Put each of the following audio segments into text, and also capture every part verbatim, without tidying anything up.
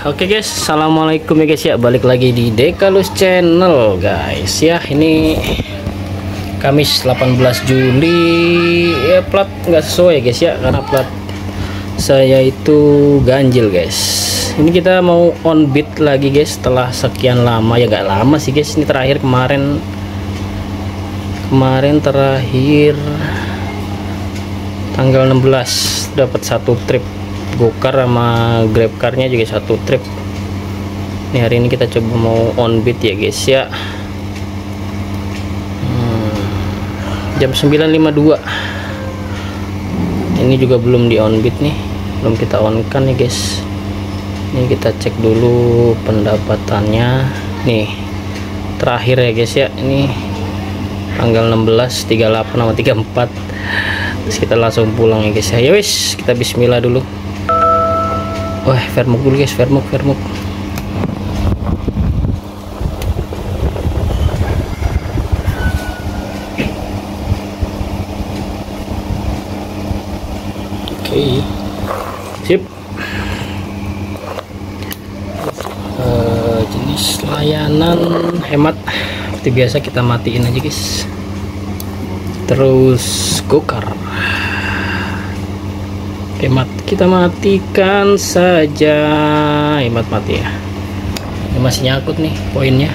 Oke guys, assalamualaikum ya guys ya, balik lagi di Dekalus Channel guys ya. Ini Kamis delapan belas Juli ya, plat nggak sesuai guys ya, karena plat saya itu ganjil guys. Ini kita mau on beat lagi guys setelah sekian lama, ya nggak lama sih guys. Ini terakhir kemarin kemarin terakhir tanggal enam belas dapat satu trip gokar sama grab car-nya juga satu trip. Ini hari ini kita coba mau on beat ya guys ya. hmm, jam sembilan lima puluh dua ini juga belum di on beat nih, belum kita on kan nih guys. Ini kita cek dulu pendapatannya nih terakhir ya guys ya. Ini tanggal enam belas, tiga puluh delapan sama tiga puluh empat. Terus kita langsung pulang ya guys ya. Ya wis, kita bismillah dulu. Wah, vermuk dulu guys, vermuk, vermuk. Oke, sip. Uh, jenis layanan hemat seperti biasa kita matiin aja guys. Terus gokar. Hemat kita matikan saja, hemat mati ya. Ini masih nyangkut nih poinnya.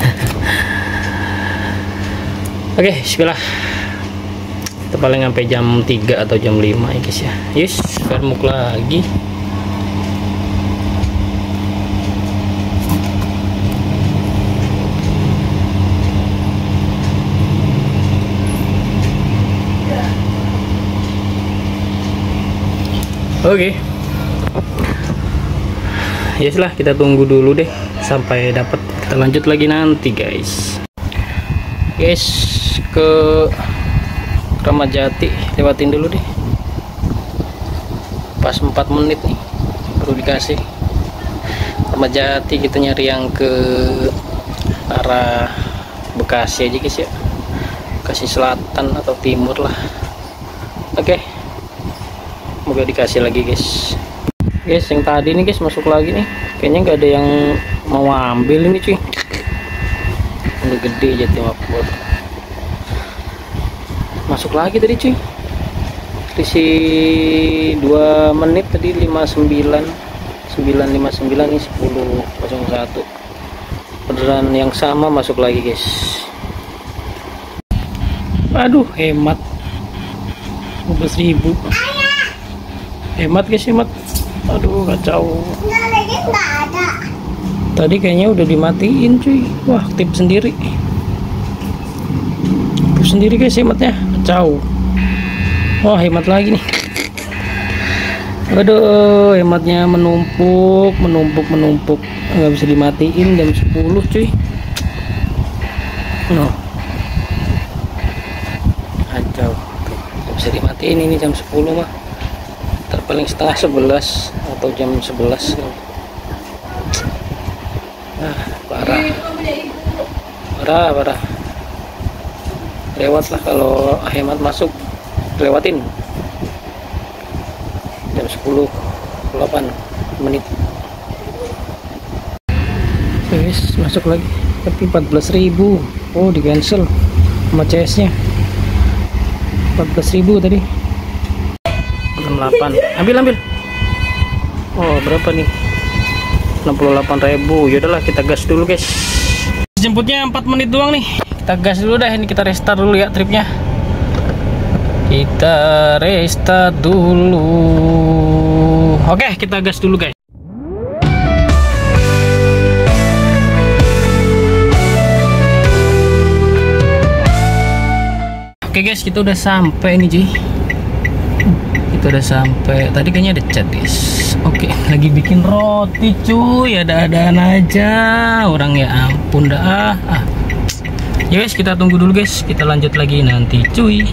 Oke, bismillah. Kita paling sampai jam tiga atau jam lima ya guys ya. Yes, vermuk lagi. Oke, okay. Ya yes lah, kita tunggu dulu deh sampai dapat. Kita lanjut lagi nanti guys. Guys, ke Kramat Jati lewatin dulu deh. Pas empat menit nih perlu dikasih. Kramat Jati kita nyari yang ke arah Bekasi aja guys ya. Bekasi Selatan atau Timur lah. Oke. Okay. Semoga dikasih lagi guys. Guys, yang tadi nih guys masuk lagi nih. Kayaknya nggak ada yang mau ambil ini cuy. Udah gede Jati Makmur. Masuk lagi tadi cuy. Selisih dua menit tadi, lima puluh sembilan sembilan lima puluh sembilan nih sepuluh nol satu. Beneran yang sama masuk lagi guys. Aduh, hemat dua belas ribu. Hemat guys, hemat. Aduh, kacau. Tadi kayaknya udah dimatiin cuy. Wah, tip sendiri. Tip sendiri guys hematnya. Kacau. Wah, hemat lagi nih. Aduh, hematnya menumpuk, menumpuk, menumpuk. Nggak bisa dimatiin jam sepuluh cuy. No. Kacau. Tuh, nggak bisa dimatiin ini jam sepuluh mah. Paling setengah sebelas atau jam sebelas. Nah, parah parah parah lewat lah. Kalau hemat masuk lewatin jam sepuluh delapan menit. Guys, masuk lagi tapi empat belas ribu. Oh, di cancel sama C S nya. Empat belas ribu tadi. delapan. Ambil ambil. Oh, berapa nih? enam puluh delapan ribu. Yaudahlah, kita gas dulu guys. Jemputnya empat menit doang nih. Kita gas dulu dah. Ini kita restart dulu ya tripnya. Kita restart dulu. Oke, kita gas dulu guys. Oke guys, kita udah sampai nih cuy. Kita udah sampai. Tadi kayaknya ada chat guys. Oke, lagi bikin roti cuy. Ada-adaan aja orang, ya ampun dah. Ah. Ya guys, kita tunggu dulu guys. Kita lanjut lagi nanti cuy.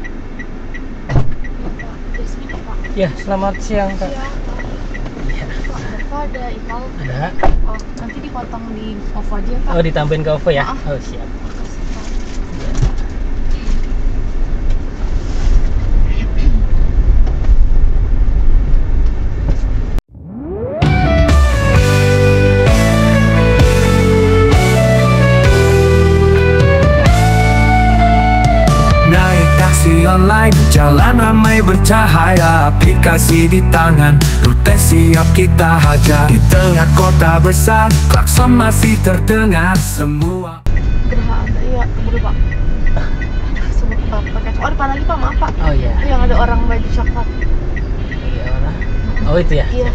Ya, selamat siang Kak. Iya. Bapak ada ipal? Ada. Oh, nanti dipotong di OVO aja Pak. Oh, ditambahin ke OVO ya? Oh, oh siap. online, jalan ramai bercahaya, aplikasi di tangan, rute siap kita hajar. Di tengah kota besar, klakson masih terdengar semua. Geraha ada, iya, buru pak. Semua pakai. Oh, depan lagi pak, maaf pak. Oh iya. Itu yang ada orang baju coklat. Iya orang. Oh itu ya. Iya.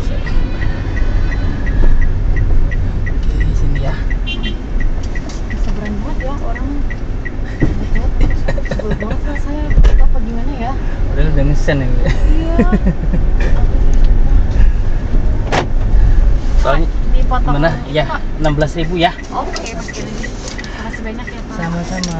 Oke sini ya. Bisa berani banget ya orang. Sebel banget rasanya. Kita apa gimana ya? Udah udah ngesen ya. Iya. Soalnya dipotong mana? ini, Ya Pak. enam belas ribu ya. Oke, Mas Kiri. Makasih banyak ya, Pak. Sama-sama.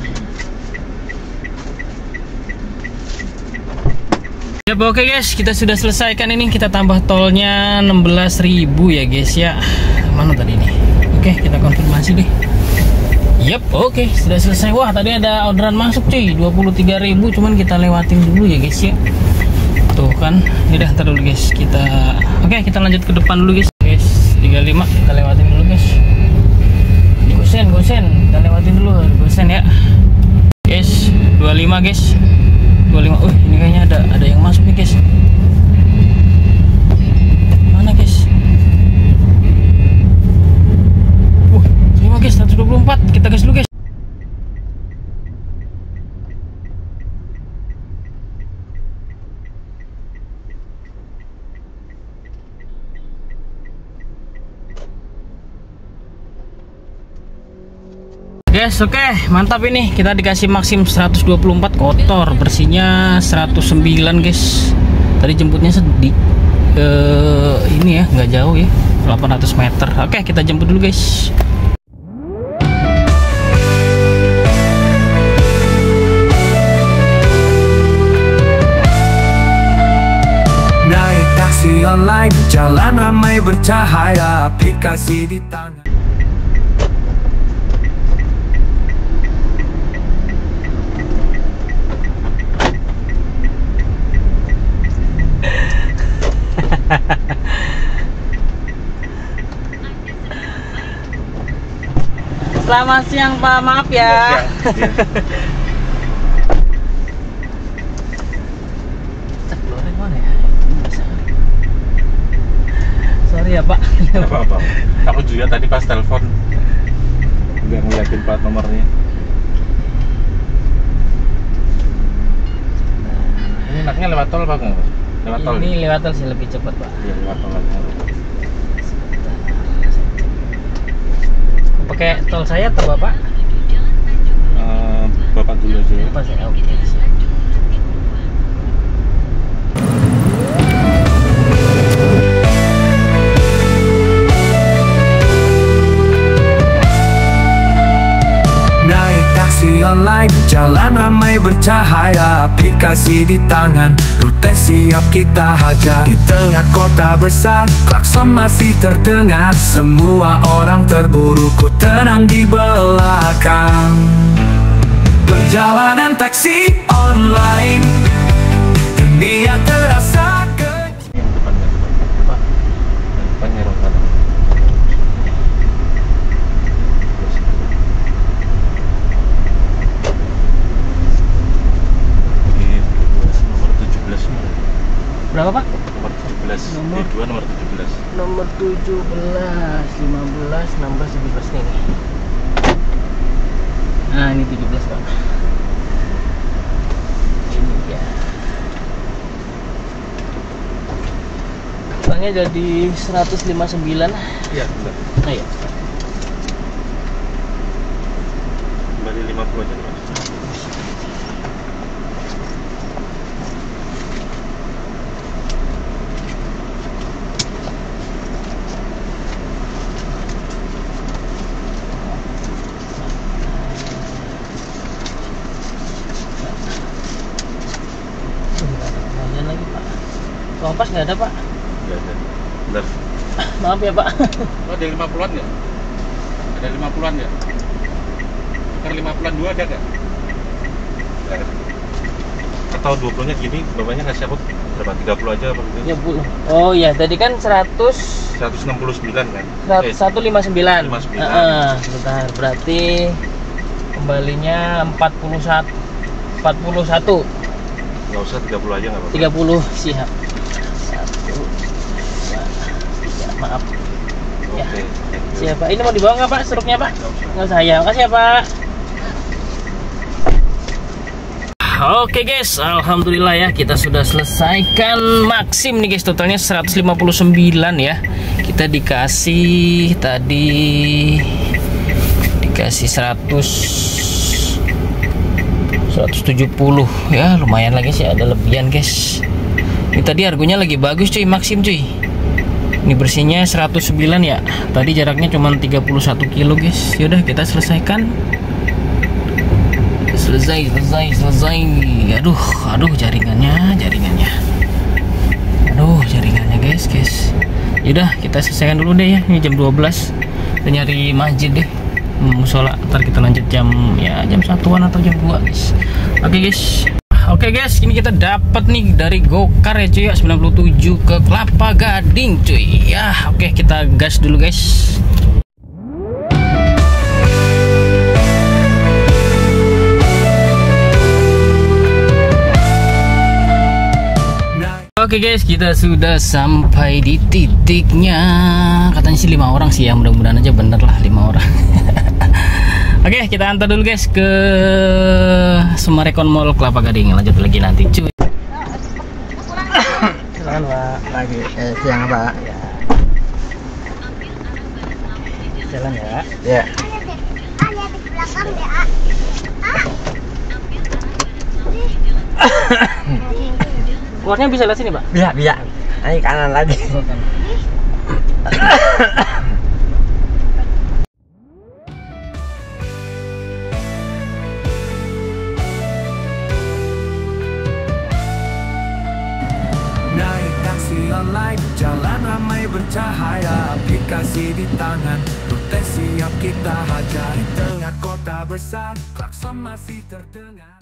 Ya oke guys, kita sudah selesaikan ini, kita tambah tolnya enam belas ribu ya guys ya. Mana tadi nih? Oke, kita konfirmasi deh. Yap, oke, sudah selesai. Wah, tadi ada orderan masuk cuy, dua puluh tiga ribu, cuman kita lewatin dulu ya guys ya. Tuh kan, ini dah ntar dulu guys. Kita oke, kita lanjut ke depan dulu guys. Guys, tiga puluh lima kita lewatin dulu guys. Gosen, gosen, kita lewatin dulu gosen ya. Guys, dua puluh lima guys. dua puluh lima. Uh, ini kayaknya ada ada yang masuk nih guys. Mana guys? Uh, lima guys, seratus dua puluh empat. Kita gas dulu guys. Guys, oke, okay, mantap ini. Kita dikasih maksim seratus dua puluh empat, kotor, bersihnya seratus sembilan, guys. Tadi jemputnya sedih. Eh, ini ya, nggak jauh ya, delapan ratus meter. Oke, okay, kita jemput dulu, guys. Naik taksi online, jalan ramai bercahaya, aplikasi di tangan. Selamat siang Pak, maaf ya. Keluarin mana ya? Sorry ya Pak. Apa-apa. Aku juga tadi pas telepon nggak ngeliatin plat nomornya. Ini enaknya lewat tol apa enggak? Lewat tol. Ini lewat tol sih lebih cepat Pak. Iya, lewat tol aja. Pakai tol saya atau Bapak? Uh, Bapak dulu aja ya. Bapak saya, oke. Naik taksi online, jalan ramai bercahaya, aplikasi di tangan, rute siap kita hajar. Di tengah kota besar, klakson masih terdengar, semua orang terburu, ku tenang di belakang. Perjalanan taksi online, dunia terasa kecil. Yang depannya, Pak. Yang depannya rong kanan. Nomor tujuh belas. Berapa Pak? Nomor tujuh belas. Nomor- D dua nomor tujuh belas. Nomor tujuh belas, lima belas, enam belas, tujuh belas nih. Nah, ini tujuh belas Pak. Ini ya. Uangnya jadi seratus lima puluh sembilan. Iya, benar. Nah, ya. Kembali lima puluh aja, Mas. Lumayan lagi Pak. Kompas nggak ada Pak. Nggak ada. Benar. Maaf ya Pak. Oh, ada lima puluhan nggak? Ada lima puluhan nggak? Tukar lima puluhan dua ada nggak? Nggak ada. Atau dua puluhnya gini, bapaknya ngasih aku berapa? tiga puluh aja apa gitu? Ya Bu. Oh iya, tadi kan seratus seratus enam puluh sembilan kan? Eh, seratus lima puluh sembilan. lima puluh sembilan. Heeh, bentar. Berarti kembalinya empat puluh satu. empat puluh satu. Nggak usah tiga puluh aja nggak apa-apa. tiga puluh siap. Satu, dua, tiga, maaf. Oke, Ya. thank you. Siap Pak. Ini mau dibawa nggak Pak struknya Pak? Nggak usah ya. Makasih ya Pak. Oke guys, alhamdulillah ya kita sudah selesaikan Maxim nih guys, totalnya seratus lima puluh sembilan ya. Kita dikasih tadi dikasih seratus seratus tujuh puluh ya, lumayan lagi sih, ada lebihan guys. Ini tadi harganya lagi bagus cuy, Maxim cuy. Ini bersihnya seratus sembilan ya. Tadi jaraknya cuma tiga puluh satu kilo guys. Yaudah kita selesaikan. Selesai, selesai, selesai. Aduh, aduh jaringannya, jaringannya. Aduh, jaringannya guys, guys. Yaudah, kita selesaikan dulu deh ya. Ini jam dua belas. Kita nyari masjid deh. Musola. Ntar kita lanjut jam ya jam satuan atau jam dua guys. Oke guys. Oke guys, ini kita dapat nih dari Gokar ya cuy ya, sembilan puluh tujuh ke Kelapa Gading cuy. Ya, oke kita gas dulu guys. Oke guys, kita sudah sampai di titiknya. Katanya sih lima orang sih ya, mudah-mudahan aja bener lah lima orang. Oke, kita antar dulu guys ke Summarecon Mall Kelapa Gading. Lanjut lagi nanti cuy. Silakan Pak. Lagi eh, siang Pak. Ya. Jalan ya. Ya. Keluarnya bisa lihat sini Pak. Bisa, bisa. Ini kanan lagi. Naik taksi online, jalan ramai bercahaya, aplikasi di tangan, rute siap kita hajar. Di tengah kota besar, klakson masih terdengar.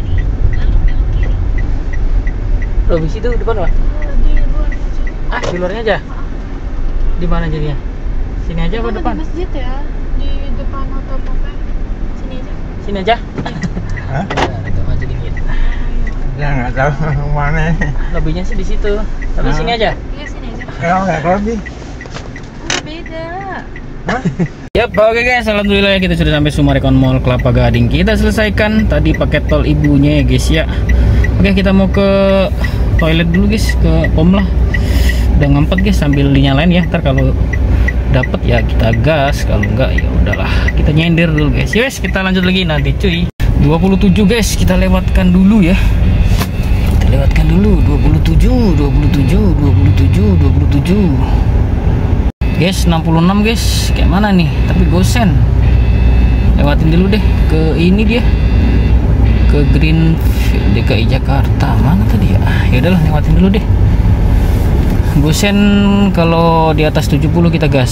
Loh, di situ depan Pak. Ah, di luarnya aja. Di mana jadinya? Sini aja apa depan? Di masjid ya, di depan atau apa? Sini aja. Sini aja. Hah? Agak maju dikit. Ya nggak tahu mana. Lebihnya sih di situ. Tapi Ah. sini aja. Iya sini aja. Kalau nggak lebih. Enggak beda. Hah? Yap, oke guys, alhamdulillah ya kita sudah sampai Summarecon Mall Kelapa Gading. Kita selesaikan tadi pakai tol ibunya ya guys ya. Oke, kita mau ke toilet dulu guys, ke pom lah. Udah ngempet guys, sambil dinyalain ya. Ntar kalau dapet ya kita gas, kalau enggak ya udahlah kita nyender dulu guys. Yes, kita lanjut lagi nanti cuy. dua puluh tujuh guys, kita lewatkan dulu ya. Kita lewatkan dulu dua puluh tujuh, dua puluh tujuh, dua puluh tujuh, dua puluh tujuh. Guys, enam puluh enam guys. Kayak mana nih? Tapi gosen. Lewatin dulu deh ke ini dia. Ke Greenfield D K I Jakarta. Mana tadi ya? Ya udahlah, lewatin dulu deh. Gosen kalau di atas tujuh puluh kita gas.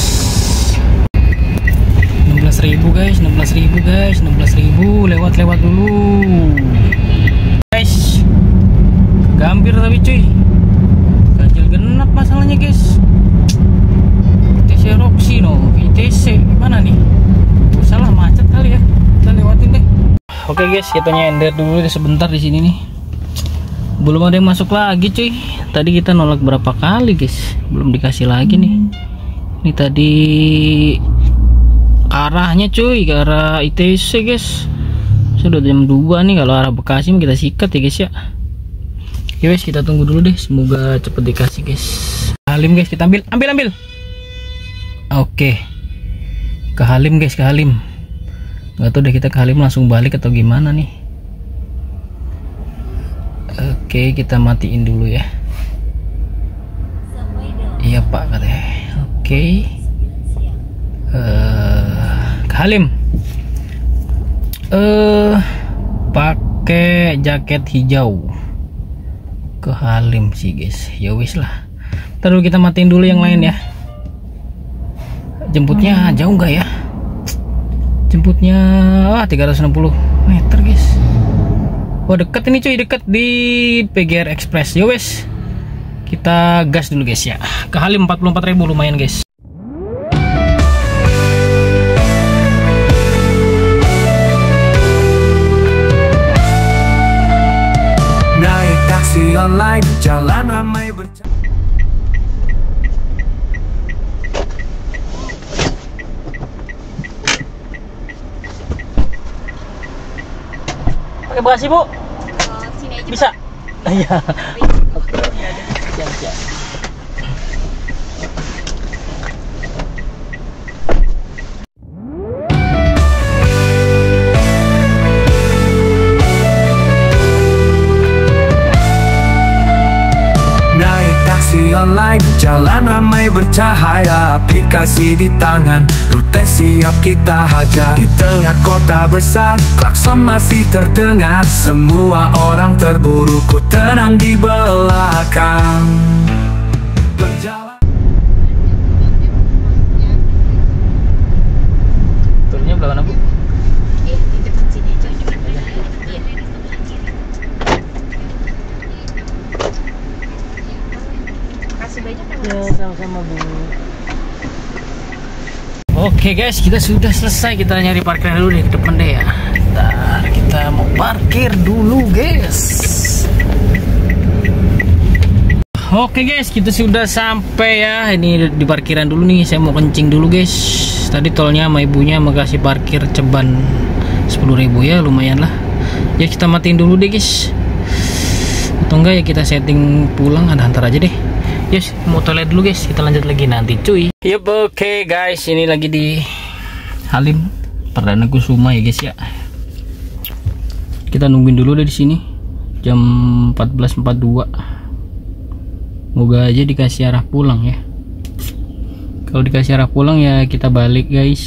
enam belas ribu guys, enam belas ribu guys, enam belas ribu. Lewat-lewat dulu. Guys. Gambir tapi cuy. Ganjil genap masalahnya guys. I T C Roxy no, I T C gimana nih? Oh, salah macet kali ya. Kita lewatin deh. Oke guys, kita nyender dulu sebentar di sini nih. Belum ada yang masuk lagi cuy. Tadi kita nolak berapa kali guys, belum dikasih lagi nih. Ini tadi arahnya cuy, ke arah I T C guys. Sudah jam dua nih, kalau arah Bekasi kita sikat ya guys ya. Oke guys, kita tunggu dulu deh, semoga cepet dikasih guys. Halim guys, kita ambil, ambil, ambil. Oke, ke Halim guys, ke Halim. Gak tau deh kita ke Halim langsung balik atau gimana nih. Oke, kita matiin dulu ya. Iya pak katanya. Oke. Uh, ke Halim. Eh, uh, pakai jaket hijau. Ke Halim sih guys. Ya wis lah. Ntar dulu kita matiin dulu yang lain ya. Jemputnya jauh nggak ya? Jemputnya ah, tiga ratus enam puluh meter guys. Wah deket ini cuy, deket di P G R Express. Ya wes, kita gas dulu guys ya. Ke Halim empat puluh empat ribu lumayan guys. Naik like jalan ramai bercahaya. Pakai bekasi, Bu? Sini aja. Bisa? Iya. Siap, siap. Naik taksi online, jalan ramai bercahaya, aplikasi di tangan, rute siap kita hajar. Di tengah kota besar, klakson masih terdengar, semua orang terburu, ku tenang di belakang. Berjalan. Turunnya belah mana, Bu? Eh, di depan sini aja. Iya. Makasih banyak ya, Ya, Mas. sama-sama, Bu. Oke guys, kita sudah selesai. Kita nyari parkiran dulu nih ke depan deh ya. Ntar kita mau parkir dulu guys. Oke guys, kita sudah sampai ya. Ini di parkiran dulu nih. Saya mau kencing dulu guys. Tadi tolnya sama ibunya mau kasih parkir ceban sepuluh ribu ya, lumayan lah. Ya kita matiin dulu deh guys. Atau enggak ya kita setting pulang, ada antar aja deh. Yes, mau toilet dulu guys, kita lanjut lagi nanti cuy. Yup, oke okay, guys, ini lagi di Halim Perdana Kusuma ya guys ya. Kita nungguin dulu deh di sini jam empat belas empat puluh dua. Moga aja dikasih arah pulang ya. Kalau dikasih arah pulang ya kita balik guys.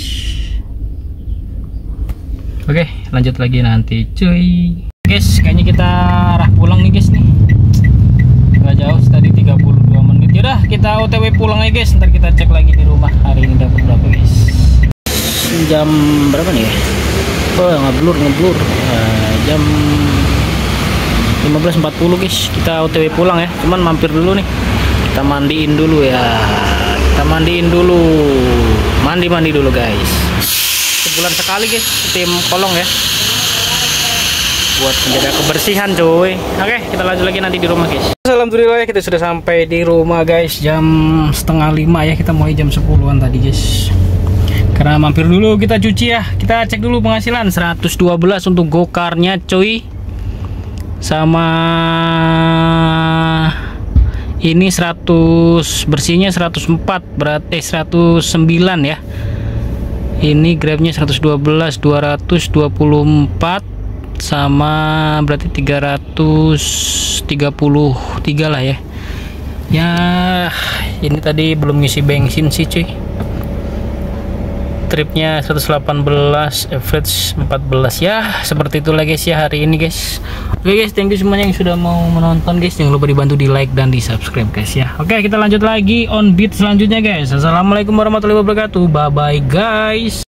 Oke, lanjut lagi nanti cuy. Guys, kayaknya kita arah pulang nih guys nih. Nggak jauh, tadi tiga puluh dua menit. Yaudah, kita O T W pulang aja guys. Ntar kita cek lagi di rumah hari ini dapat berapa guys. Jam berapa nih ya? Oh, ngeblur ngeblur. Nah, jam lima belas empat puluh guys. Kita O T W pulang ya. Cuman mampir dulu nih. Kita mandiin dulu ya. Kita mandiin dulu. Mandi-mandi dulu guys. Sebulan sekali guys, tim kolong ya. Buat menjaga kebersihan cuy. Oke, kita lanjut lagi nanti di rumah guys. Alhamdulillah kita sudah sampai di rumah guys. Jam setengah lima ya. Kita mulai jam sepuluhan tadi guys. Karena mampir dulu kita cuci ya. Kita cek dulu penghasilan seratus dua belas untuk gokarnya cuy. Sama ini seratus bersihnya seratus empat, berarti seratus sembilan ya. Ini grabnya seratus dua belas, dua ratus dua puluh empat sama berarti tiga ratus tiga puluh tiga lah ya. Ya, ini tadi belum ngisi bensin sih cuy. Tripnya seratus delapan belas, average empat belas ya. Seperti itulah guys ya hari ini guys. Oke guys, thank you semuanya yang sudah mau menonton guys. Jangan lupa dibantu di like dan di subscribe guys ya. Oke, kita lanjut lagi on beat selanjutnya guys. Assalamualaikum warahmatullahi wabarakatuh. Bye bye guys.